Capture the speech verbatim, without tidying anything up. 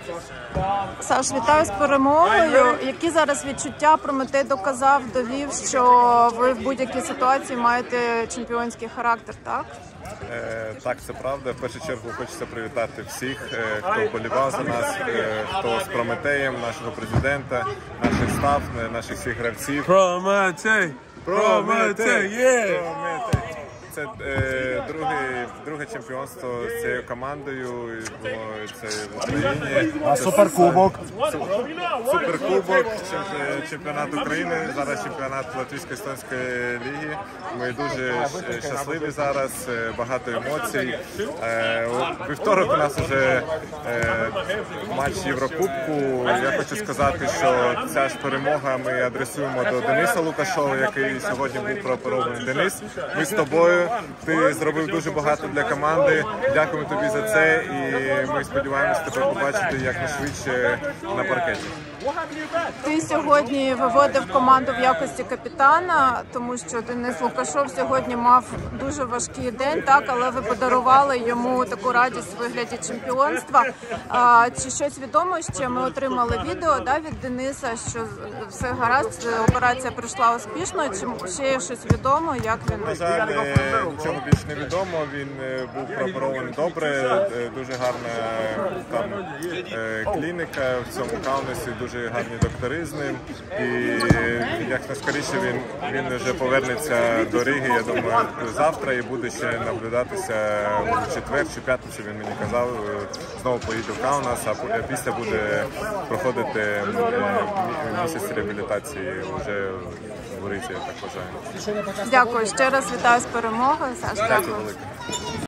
Саш, вітаю з перемогою. Які зараз відчуття? Прометей доказав, довів, що ви в будь-якій ситуації маєте чемпіонський характер, так? Е, так, це правда. В першу чергу хочеться привітати всіх, е, хто вболівав за нас, е, хто з Прометеєм, нашого президента, наших став, наших всіх гравців. Прометей! Прометей! Є! Прометей! Це е, друге, друге чемпіонство з цією командою, було це в Україні. А суперкубок? Суперкубок, чемпіонат України, зараз чемпіонат Латвійсько-Естонської ліги. Ми дуже щасливі зараз, багато емоцій. У вівторок у нас вже матч Єврокубку. Я хочу сказати, що ця ж перемога ми адресуємо до Дениса Лукашова, який сьогодні був прооперований. Денис, ми з тобою. Ти зробив дуже багато для команди. Дякуємо тобі за це, і ми сподіваємося тебе побачити якнайшвидше на паркеті. Ти сьогодні виводив команду в якості капітана, тому що Денис Лукашов сьогодні мав дуже важкий день, так, але ви подарували йому таку радість у вигляді чемпіонства. А, чи щось відомо ще? Ми отримали відео, да, від Дениса, що все гаразд, операція пройшла успішно. Чи ще є щось відомо, як він? На жаль, нічого більше не відомо. Він був прооперований добре, дуже гарна там клініка в цьому Каунасі, дуже гарні доктори з ним, і як найскоріше він, він вже повернеться до Риги, я думаю, завтра, і буде ще наблюдатися в четвер чи п'ятницю, він мені казав, знову поїде в Каунас, а після буде проходити місяць реабілітації вже в Ризі, я так вважаю. Дякую, ще раз вітаю з перемогою, Саш, дякую. Дякую велике.